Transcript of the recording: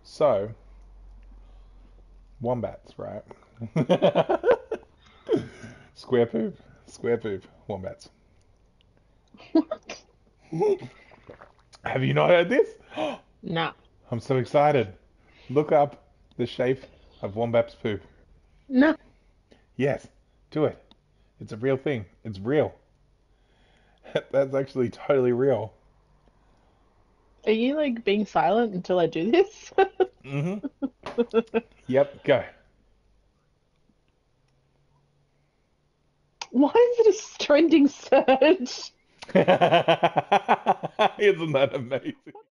So, wombats, right? Square poop, square poop, wombats. Have you not heard this? No. I'm so excited. Look up the shape of wombat's poop. No. Yes, do it. It's a real thing. It's real. That's actually totally real. Are you like being silent until I do this? Mm-hmm. Yep, go. Why is it a trending search? Isn't that amazing?